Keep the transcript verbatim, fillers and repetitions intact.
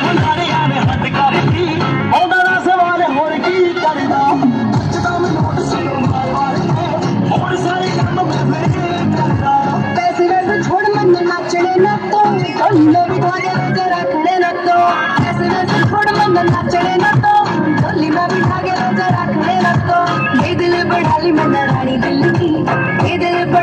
ਸਾਰਿਆਂ ਨੇ ਹੱਟ ਕਰਤੀ ਆਉਂਦਾ ਨਾ ਸਵਾਲ ਹੋਰ ਕੀ ਕਰਦਾ ਜਦੋਂ ਮੈਨੂੰ ਸੁਣੋ ਮਾਰ ਮਾਰ ਕੇ ਹੋਰ ਸਾਰੇ ਕੰਮ ਮੈਂ ਫਿਰ ਕਰਦਾ ਪੈਸੇ ਵੈਸੇ ਛੋੜ ਮੈਨੂੰ ਨਾਚਣੇ ਨਾ ਤੋਂ ਢੋਲੇ ਬਿਠਾ ਕੇ ਤੇ ਰੱਖਣੇ ਨਾ ਤੋਂ ਪੈਸੇ ਵੈਸੇ ਛੋੜ ਮੈਨੂੰ ਨਾਚਣੇ ਨਾ ਤੋਂ ਢੋਲੀ ਮੈਂ ਬਿਠਾ ਕੇ ਤੇ ਰੱਖਣੇ ना तो ये दिल बढ़ा ली मैंने रानी दिल की ये दिल